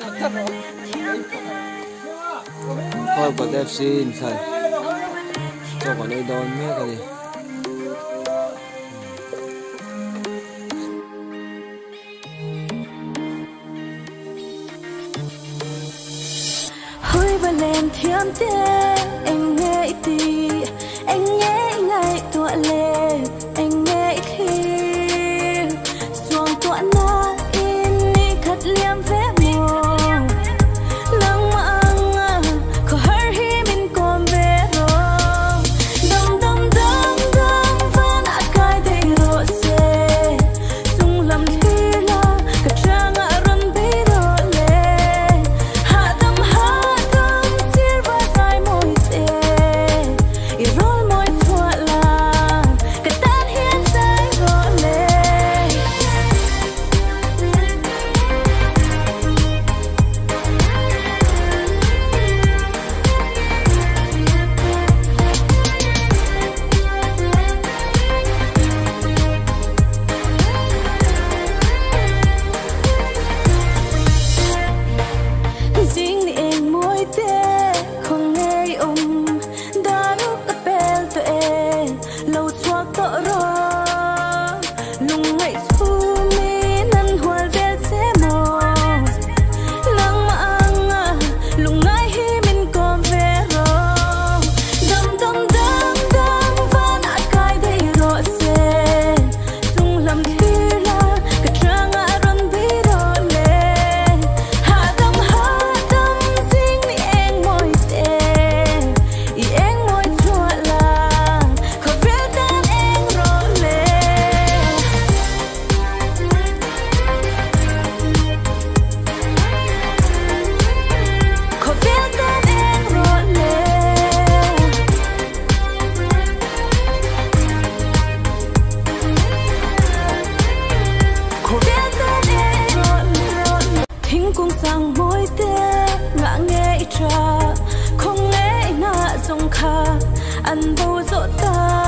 thôi có đẹp xin thầy cho có nơi đón mẹ cái gì hơi và lên thiêm tê anh nghe tì anh nghe ngày tuổi lệ anh nghe khi xuồng tuổi na in đi khát liêm vé mùa lăng mang có hơi hi mình còn về rồi đâm đâm đâm đâm vẫn đã cay đầy rồi xe sung lầm thi la cả trang ngã run bị rồi lệ hạ tâm xiên và dài môi tê rồi môi thua là cả tan hiến dài rồi lệ riêng đi em môi tê không nghe đã lúc ta bel tụi em lâu choa tọ rồi lùng ngày thu mi năn hoa về thế mò lăng mang lùng ngày hi mình còn về rồi đâm đâm đâm đâm và đã cay đầy rồi xe sung lầm thi la cả trang ngã run bị rồi lệ hạ tâm riêng đi em môi tê em môi chua là khó biết đến em rồi lệ khó biết đến em rồi lệ khó biết đến em rồi lệ thính cung sang môi tê ngã nghe trà không nghe ngã dòng kha ăn bầu rộ ta